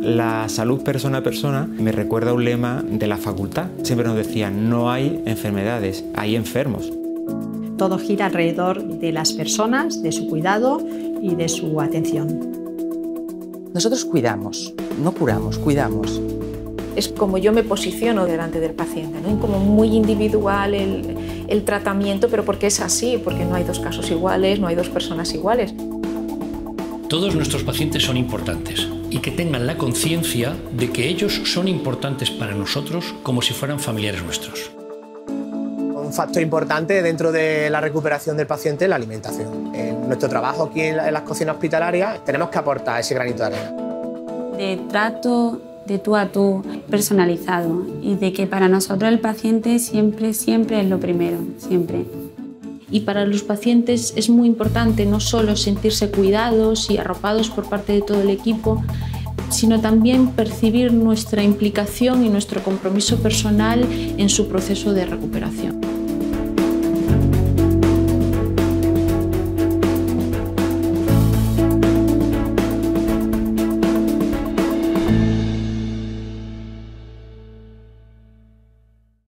La salud persona a persona me recuerda a un lema de la facultad. Siempre nos decían, no hay enfermedades, hay enfermos. Todo gira alrededor de las personas, de su cuidado y de su atención. Nosotros cuidamos, no curamos, cuidamos. Es como yo me posiciono delante del paciente, ¿no? Como muy individual el tratamiento, pero porque es así, porque no hay dos casos iguales, no hay dos personas iguales. Todos nuestros pacientes son importantes y que tengan la conciencia de que ellos son importantes para nosotros como si fueran familiares nuestros. Un factor importante dentro de la recuperación del paciente es la alimentación. En nuestro trabajo aquí en las cocinas hospitalarias tenemos que aportar ese granito de arena. De trato de tú a tú, personalizado, y de que para nosotros el paciente siempre es lo primero, siempre. Y para los pacientes es muy importante no solo sentirse cuidados y arropados por parte de todo el equipo, sino también percibir nuestra implicación y nuestro compromiso personal en su proceso de recuperación.